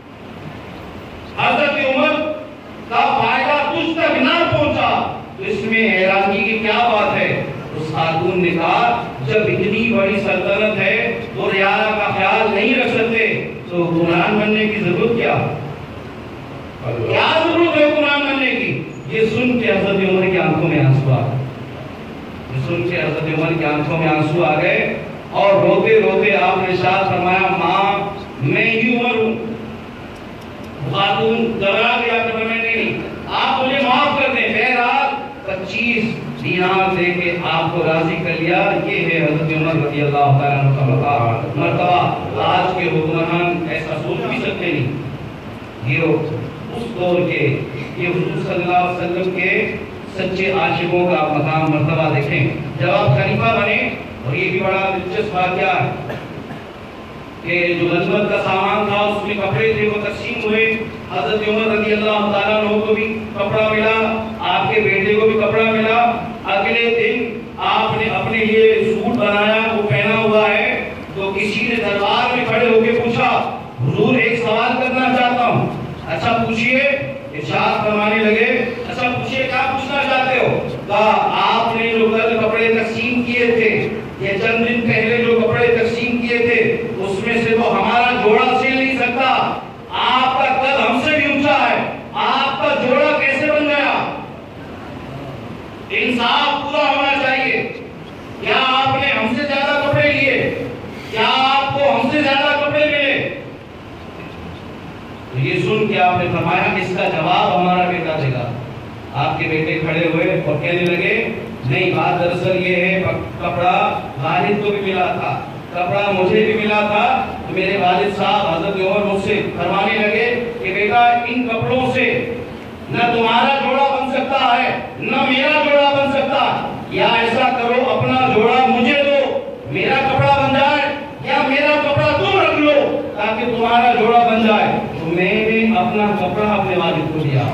S1: حضرت عمر کا فائدہ تجھ تک نہ پہنچا تو اس میں حیرانی کی کیا بات ہے؟ اس خاتون نے کہا جب اتنی بڑی سلطنت ہے تو رعایا کا خیال نہیں رکھ سکتے تو حکمران بننے کی ضرورت کیا؟ کیا ضرورت ہے حکمران بننے کی؟ یہ سن کے حضرت عمر کی آنکھوں میں آنسو آ گئے، یہ سن کے حضرت عمر کی آنکھوں میں آنسو آ گئے اور روتے روتے آپ نے ارشاد فرمایا ماں میں ہی عمر ہوں۔ خاتون گھبرا گیا کہ میں نہیں، آپ مجھے معاف کر دیں۔ بہرحال 25 دینار دے کے آپ کو راضی کر لیا۔ یہ ہے حضرت عمر رضی اللہ تعالیٰ عنہ کا مقام مرتبہ۔ آج کے حکمران ایسا سوچ بھی سکتے نہیں۔ یہ اس دور کے، یہ حضور صلی اللہ علیہ وسلم کے سچے عاشقوں کا مقام مرتبہ دیکھیں۔ جب آپ خلیفہ بنے، اور یہ بھی بڑا دلچسپ واقعہ ہے کہ جو غنیمت کا سامان تھا اس میں کپڑے تھے وہ تقسیم ہوئے، حضرت عمر رضی اللہ تعالیٰ عنہ کو بھی کپڑا ملا، آپ کے بیٹے کو بھی کپڑا ملا۔ اگلے دن آپ نے اپنے لیے سوٹ بنایا، وہ پہنا ہوا ہے، تو کسی نے دربار میں کھڑے ہو کے پوچھا حضور ایک سوال کرنا چاہتا ہوں۔ اچھا پوچھئے، ارشاد فرمانے لگے اچھا پوچھئے کیا پوچھنا چاہتے ہو؟ کہا آپ نے جو کل کپڑے تقسیم کیے تھے، یہ چند دن پہلے جو کپڑے تقسیم کیے تھے اس میں سے تو ہمارا جوڑا سل نہیں سکتا، آپ کا قد ہم سے بھی اونچا ہے، آپ کا جوڑا کیسے بن گیا؟ انصاف پورا ہونا چاہیے۔ کیا آپ نے ہم سے زیادہ کپڑے لیے؟ کیا آپ کو ہم سے زیادہ کپڑے ملے؟ تو یہ سن کے آپ نے فرمایا اس کا جواب ہمارا بیٹا دے گا۔ آپ کے بیٹے کھڑے ہوئے اور کہنے لگے نہیں، بات دراصل یہ ہے کپڑا والد کو بھی ملا تھا، کپڑا مجھے بھی ملا تھا، تو میرے والد صاحب حضرت عمر مجھ سے فرمانے لگے کہ بیٹا ان کپڑوں سے نہ تمہارا جوڑا بن سکتا ہے نہ میرا جوڑا بن سکتا، یا ایسا کرو اپنا جوڑا مجھے دو میرا کپڑا بن جائے، یا میرا کپڑا تم رکھ لو تاکہ تمہارا جوڑا بن جائے۔ تو میں نے اپنا کپڑا اپنے والد کو دیا۔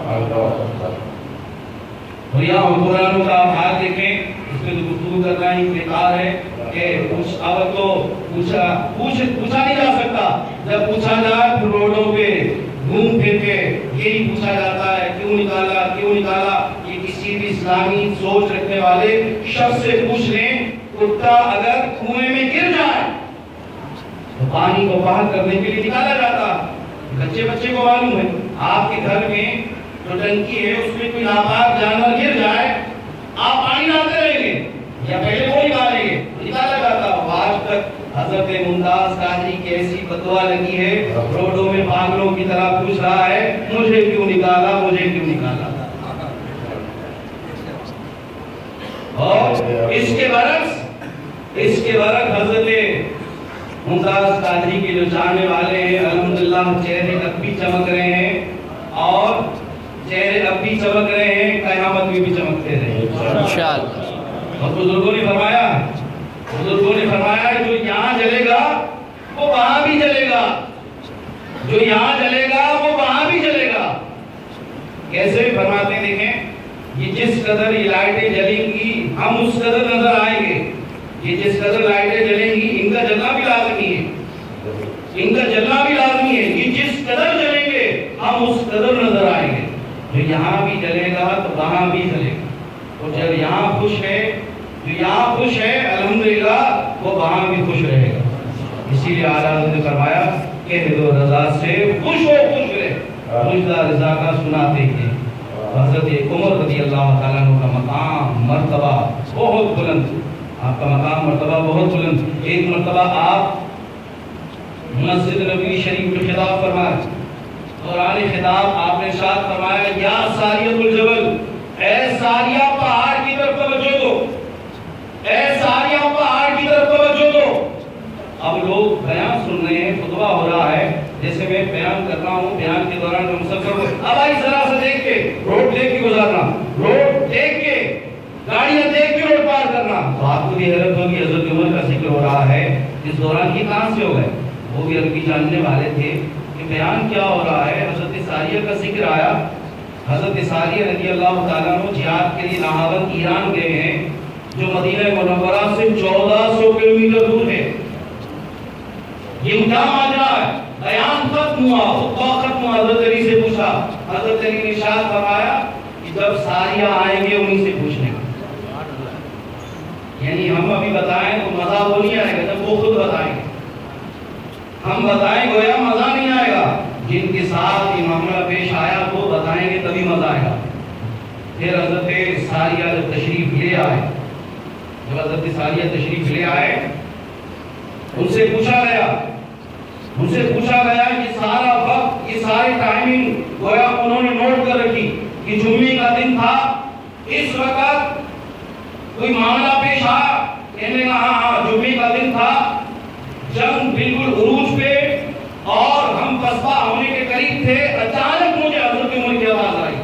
S1: اور یہاں حکمرانوں کا حال دیکھیں، اس میں تو گفتگو کرنا ہی بیکار ہے کہ اب تو پوچھا نہیں جا سکتا، جب پوچھا جائے پھر روڈوں پہ گھوم پھر کے یہی پوچھا جاتا ہے کیوں نکالا کیوں نکالا۔ یہ کسی بھی اسلامی سوچ رکھنے والے شخص سے پوچھ لیں، کتا اگر کنویں میں گر جائے تو پانی کو باہر کرنے کے لیے نکالا جاتا، بچے کو معلوم ہے۔ آپ کے گھر میں جو ٹنکی ہے اس میں کوئی ناپاک جانور گر جائے، آپ پانی لاتے رہیں گے یا پہلے وہ نکالیں گے؟ نکالا جاتا۔ آج تک حضرت ممتاز قادری کی ایسی بددعا لگی ہے، روڈوں میں پاگلوں کی طرح پوچھ رہا ہے مجھے کیوں نکالا، مجھے کیوں نکالا۔ اور اس کے برعکس حضرت ممتاز قادری کے جو چاہنے والے ہیں الحمدللہ چہرے اب بھی چمک رہے ہیں، اور چہرے اب بھی چمک رہے ہیں، قیامت میں بھی چمکتے رہے انشاءاللہ۔ اور بزرگوں نے فرمایا جو یہاں جلے گا وہ وہاں بھی جلے گا، جو یہاں جلے گا وہ وہاں بھی جلے گا۔ کیسے بھی فرماتے ہیں، دیکھیں یہ جس قدر یہ لائٹیں جلیں گی ہم اس قدر نظر آئیں گے، یہ جس قدر لائٹیں جلیں گی ان کا جلنا بھی لازمی ہے، ان کا جلنا بھی لازمی ہے، یہ جس قدر جلیں گے ہم اس قدر نظر آئیں گے۔ جو یہاں بھی جلے گا تو وہاں بھی جلے گا، تو جب یہاں خوش ہے، جو یہاں خوش ہے الحمدللہ وہ وہاں بھی خوش رہے گا۔ اسی لیے اعلیٰ حضرت نے فرمایا کہ دو رضا سے خوش ہو خوش رہے، مجدہ رضا کا سناتے ہیں۔ حضرت عمر رضی اللہ تعالیٰ عنہ کا مقام مرتبہ بہت بلند، آپ کا مقام مرتبہ بہت بلند۔ ایک مرتبہ آپ مسجد نبوی شریف میں خطاب فرمائے، دوران خطاب آپ نے ارشاد فرمایا یا ساریۃ الجبل، اے ساریہ پہاڑ کی طرف توجہ دو، اے ساریہ پہاڑ کی طرف توجہ دو۔ اب لوگ بیان سن رہے ہیں، خطبہ ہو رہا ہے، جیسے میں بیان کر رہا ہوں، بیان کے دوران میں مسافر ہوں، اب آئی ذرا سے دیکھ کے روڈ دیکھ کے گزارنا، روڈ دیکھ کے گاڑیاں دیکھ کے روڈ پار کرنا۔ تو آپ کو بھی حیرت ہوگی حضرت عمر کا ذکر ہو رہا ہے، اس دوران یہ کہاں سے ہو گئے؟ وہ بھی عربی جاننے والے تھے کہ بیان کیا ہو رہا ہے۔ حضرت ساریہ کا ذکر آیا، حضرت ساریہ رضی اللہ تعالیٰ عنہ جہاد کے لیے نہاون ایران گئے ہیں، جو مدینہ منورہ سے 1400 کلومیٹر دور ہے۔ یہ کیا ماجرا ہے؟ بیان ختم ہوا، خطبہ ختم ہوا، حضرت علی سے پوچھا، حضرت علی نے ارشاد فرمایا کہ جب ساریہ آئیں گے انہیں سے پوچھنے کا، یعنی ہم ابھی بتائیں تو مزہ وہ نہیں آئے گا، جب وہ خود بتائیں گے، ہم بتائیں گویا مزہ نہیں آئے گا، جن کے ساتھ یہ معاملہ پیش آیا وہ بتائیں گے تبھی مزہ آئے گا۔ پھر حضرت ساریہ جب تشریف لے آئے، جب حضرت ساریہ تشریف لے آئے، ان سے پوچھا گیا یہ سارا وقت، یہ ساری ٹائمنگ گویا انہوں نے نوٹ کر رکھی کہ جمعے کا دن تھا، اس وقت کوئی معاملہ پیش آیا، کہنے لگا ہاں جمعے کا دن تھا، جنگ بالکل عروج پہ اور ہم پسپا ہونے کے قریب تھے، اچانک مجھے حضرت عمر کی آواز آئی،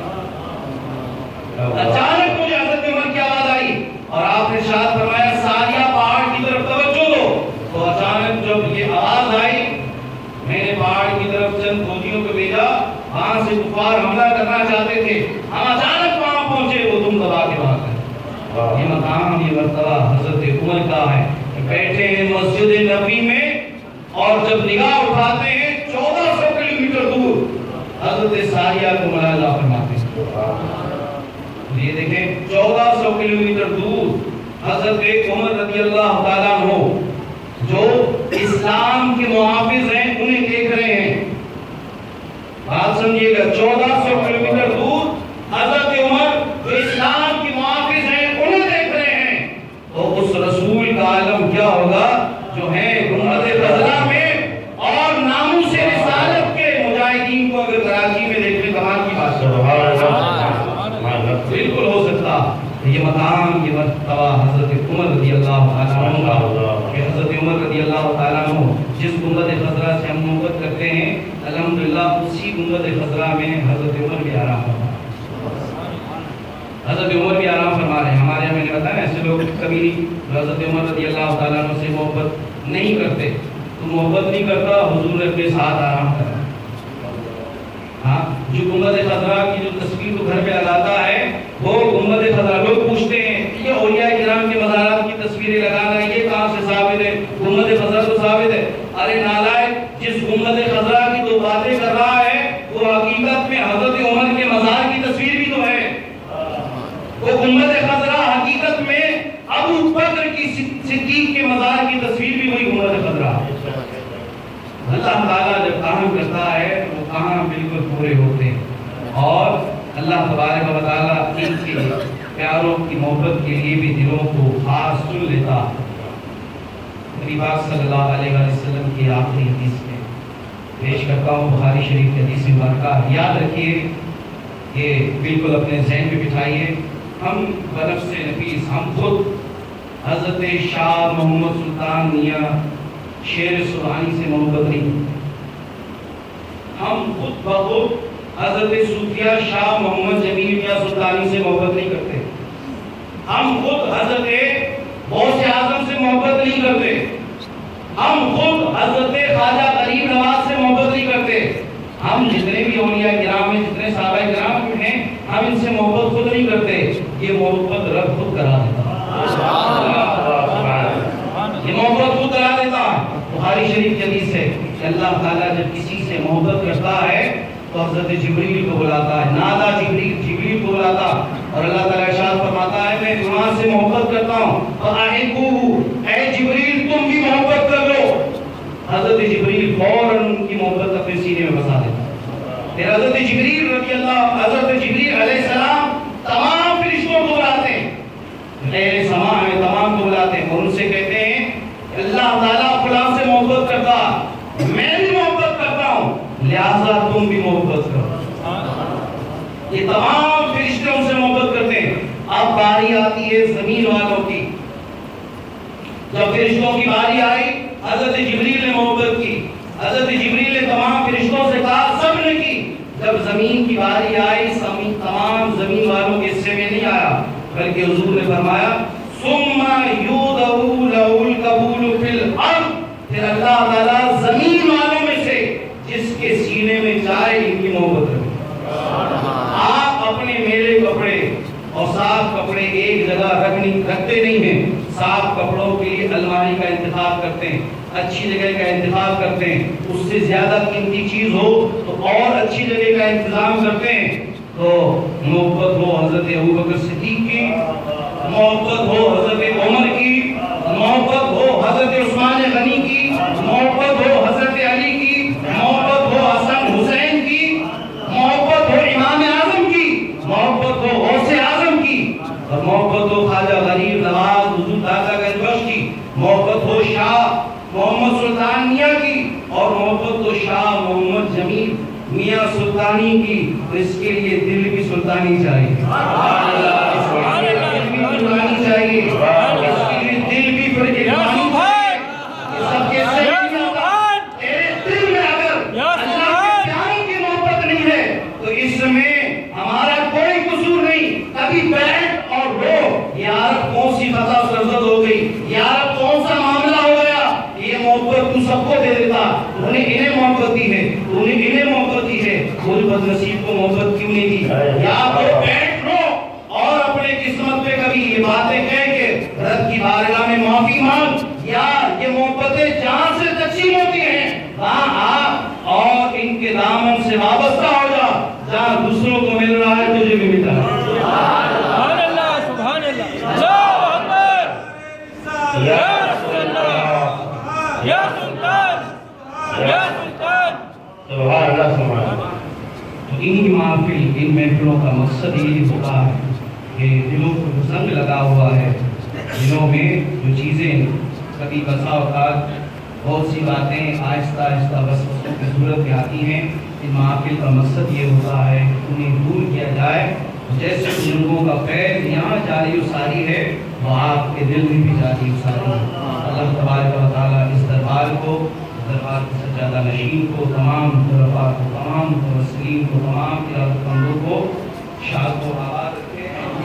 S1: اچانک مجھے حضرت عمر کی آواز آئی، اور آپ نے ارشاد فرمایا ساریہ پہاڑ کی طرف توجہ دو۔ تو اچانک جب یہ آواز آئی، میں نے پہاڑ کی طرف چند فوجیوں کو بھیجا، وہاں سے کفار حملہ کرنا چاہتے تھے، ہم اچانک وہاں پہنچے، وہ تم دبا کے بھاگ گئے۔ یہ مقام، یہ مرتبہ حضرت عمر کا ہے، بیٹھے ہیں مسجد نبوی میں اور جب نگاہ اٹھاتے ہیں 1400 کلومیٹر دور حضرت ساریہ کو ملاحظہ فرماتے ہیں۔ یہ دیکھیں 1400 کلومیٹر دور حضرت عمر رضی اللہ تعالیٰ عنہ جو اسلام کے محافظ ہیں انہیں دیکھ رہے ہیں۔ بات سمجھیے گا، 1400 کلومیٹر دور حضرت عمر جو اسلام کے محافظ ہیں انہیں دیکھ رہے ہیں، تو اس رسول کا عالم کیا ہوگا جو ہے گنبد خضرا میں اور ناموس رسالت کے مجاہدین کو اگر کراچی میں دیکھیں کمال کی بات بالکل ہو سکتا۔ یہ مقام، یہ مرتبہ حضرت عمر رضی اللہ تعالیٰ عنہ کا، کہ حضرت عمر رضی اللہ تعالیٰ عنہ جس گنبد خضرا سے ہم محبت کرتے ہیں، الحمدللہ اسی گنبد خضرا میں حضرت عمر بھی آرام فرما، حضرت عمر بھی آرام فرما رہے ہیں۔ ہمارے یہاں میں نے بتایا ایسے لوگ کبھی نہیں حضرت عمر رضی اللہ تعالیٰ عنہ سے محبت نہیں کرتے، تو محبت نہیں کرتا، حضور نے اپنے ساتھ آرام کرا۔ ہاں، جو گنبد خضرا کی جو تصویر تو گھر پہ لگاتا ہے، وہ گنبد خضرا، لوگ پوچھتے ہیں یہ اولیاء کرام کے مزارات کی تصویریں لگانا یہ کہاں سے ثابت ہے؟ گنبد خضرا تو ثابت ہے۔ ارے نالائق، جس گنبد خضرا کی تو باتیں کر رہا ہے وہ حقیقت میں حضرت عمر کے مزار کی تصویر بھی تو ہے۔ وہ گنبد خضرا حقیقت میں ابو بکر کی صدیق کے مزار کی تصویر بھی وہی گنبد خضرا۔ اللہ تعالیٰ جب کام کرتا ہے تو وہ کام بالکل پورے ہوتے ہیں، اور اللہ تبارک و تعالیٰ ان کے پیاروں کی محبت کے لیے بھی دلوں کو خاص چن لیتا۔ نبی پاک صلی اللہ علیہ وسلم کی آخری حدیث میں پیش کرتا ہوں، بخاری شریف کی حدیث مبارکہ۔ یاد رکھیے، یہ بالکل اپنے ذہن میں بٹھائیے، ہم بنفس نفیس، ہم خود حضرت شاہ محمد سلطان میاں شیر سبحانی سے محبت نہیں کرتے، ہم خود بخود حضرت صوفیہ شاہ محمد جمیل میاں سلطانی سے محبت نہیں کرتے، ہم خود حضرت غوث اعظم سے محبت نہیں کرتے، ہم خود حضرت خواجہ غریب نواز سے محبت نہیں کرتے، ہم جتنے بھی اولیاء کرام ہیں، جتنے صحابہ کرام ہیں، ہم ان سے محبت خود نہیں کرتے، یہ محبت رب خود کرا دیتا ہے، یہ محبت خود کرا دیتا ہے۔ بخاری شریف کی حدیث ہے کہ اللہ تعالیٰ جب کسی سے محبت کرتا ہے تو حضرت جبریل کو بلاتا ہے، نادا جبریل کو بلاتا، اور اللہ تعالیٰ ارشاد فرماتا ہے میں تمہاں سے محبت کرتا ہوں، فَأَحِبُّوهُ، اے جبریل تم بھی محبت کر لو۔ حضرت جبریل فوراً ان کی محبت اپنے سینے میں بسا دیتا ہے۔ پھر حضرت جبریل علیہ السلام تمام فرشتوں کو بلاتے ہیں، غیر سماع میں تمام کو بلاتے ہیں اور ان سے کہتے ہیں اللہ تعالیٰ فلاں سے محبت کرتا، میں بھی محبت کرتا ہوں، لہٰذا تم بھی محبت کرو۔ یہ تمام فرشتے ان سے محبت کرتے ہیں۔ اب باری آتی ہے زمین والوں کی، جب فرشتوں کی باری آئی حضرت جبریل نے محبت کی، حضرت جبریل نے تمام فرشتوں سے کہا، سب نے کی۔ جب زمین کی باری آئی تمام زمین والوں کے حصے میں نہیں آیا، بلکہ حضور نے فرمایا ثم یودعو لہ القبول فی الارض، پھر اللہ تعالیٰ زمین والوں میں سے جس کے سینے میں چاہے ان کی محبت رکھے۔ آپ اپنے میلے کپڑے اور صاف کپڑے ایک جگہ رکھتے نہیں ہیں، صاف کپڑوں کے لیے الماری کا انتخاب کرتے ہیں، اچھی جگہ کا انتخاب کرتے ہیں، اس سے زیادہ قیمتی چیز ہو تو اور اچھی جگہ کا انتظام کرتے ہیں۔ تو محبت ہو حضرت ابوبکر صدیق کی، محبت ہو حضرت عمر کی، محبت ہو حضرت عثمان غنی کی، محبت ہو حضرت علی کی، محبت ہو حسن حسین کی، محبت ہو امام اعظم کی، محبت ہو غوث اعظم کی، اور محبت ہو خواجہ غریب نواز حضور داتا گنج بخش کی، محبت ہو شاہ محمد سلطان میاں کی، اور محبت ہو شاہ محمد جمیل میاں سلطانی کی۔ تو اس کے لیے دل بھی سلطانی چاہیے، دل بھی سلطانی چاہیے، اس کے لیے دل بھی فرقانی چاہیے۔ یہ سب کے صحیح نہیں ہوتا، تیرے دل میں اگر اللہ کے پیاروں کی محبت نہیں ہے تو اس میں ہمارا کوئی قصور نہیں۔ کبھی بیٹھ اور رو، یار کون سی خطا سرزد ہو گئی، یار کون سا معاملہ ہو گیا، یہ محبت تو سب کو دے دیتا، تو نے انہیں محبت دی ہے، تو نے انہیں محبت دی ہے، کوئی بد نصیب کو محبت کیوں نہیں دی؟ یا تو بیٹھ رو اور اپنے قسمت پہ کبھی یہ باتیں کہہ کے رب کی بارگاہ میں معافی مانگ، یا یہ محبتیں جہاں سے تقسیم ہوتی ہیں وہاں آ اور ان کے دامن سے وابستہ ہو جا، جہاں دوسروں کو مل رہا ہے تجھے بھی ملتا ہے۔
S2: سبحان اللہ، سبحان اللہ، اللہ اکبر، یا رسول اللہ، یا سلطان، یا سلطان،
S3: سبحان اللہ، سبحان اللہ۔
S1: تو ان محفل، ان محفلوں کا مقصد یہ ہوتا ہے کہ دلوں کو زنگ لگا ہوا ہے، دلوں میں جو چیزیں کبھی بسا اوقات بہت سی باتیں آہستہ آہستہ وسوسوں کی صورت میں آتی ہیں، ان محافل کا مقصد یہ ہوتا ہے کہ انہیں دور کیا جائے۔ جیسے بزرگوں کا فیض یہاں جاری و ساری ہے، وہ آپ کے دل میں بھی جاری و ساری ہے۔ اللہ تبارک و تعالیٰ اس دربار کو، دربار کے سجادہ نشین کو، تمام طرفاء کو، تمام متوسلین کو، تمام قیادت مندوں کو شاد و آباد رکھے۔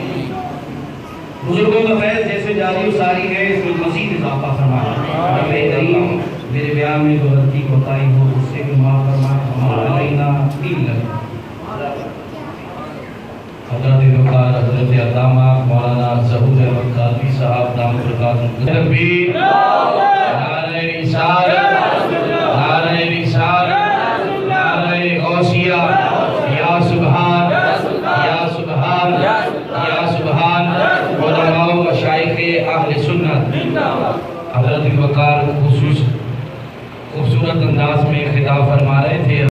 S1: بزرگوں کا فیض جیسے جاری و ساری ہے، اس میں مزید اضافہ فرمائے۔ رب کریم میرے بیان میں جو غلطی کوتاہی ہو اس سے بھی معاف فرمائے، ہمارا علینا دین لگے۔ حضرت وقار حضرت علامہ مولانا ظہور احمد قادری صاحب دامت برکاتہ تکبیر، نعرہ رسالت، نعرہ رسالت، نعرہ غوثیہ، یا سبحان، یا سبحان، یا سبحان۔ علماء و مشائخ اہل سنت حضرت وقار خوبصورت انداز میں خطاب فرما رہے تھے۔